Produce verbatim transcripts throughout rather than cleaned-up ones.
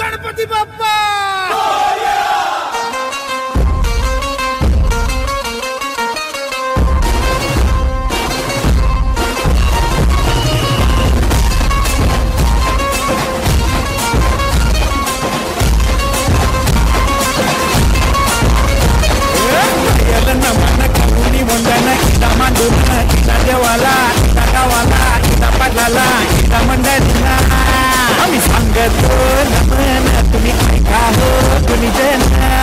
गणपती बाप्पा देवाला इता गावाला इता पाटलाला इता मंडळींना आम्ही सांगतो नमन तुम्ही ऐका हो तुम्ही जन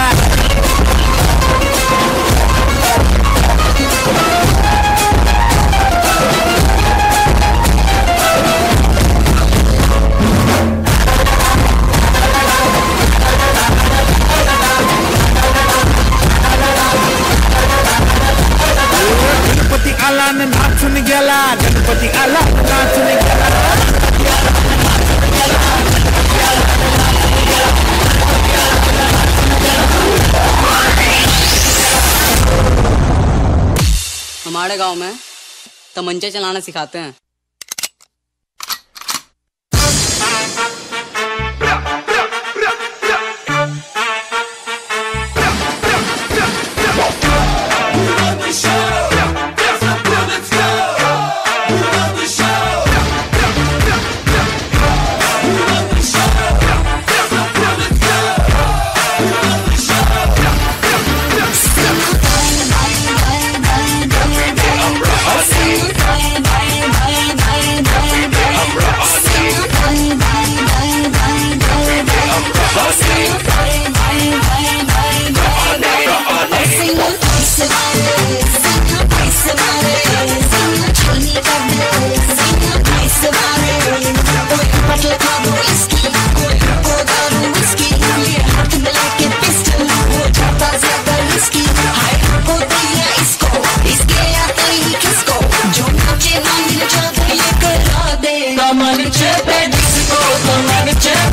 गणपती आला न नाचून गेला गणपती आला नाचून गेला हमारे गांव में तमंचे चलाना सिखाते हैं। Come on and check that disco, come on and check.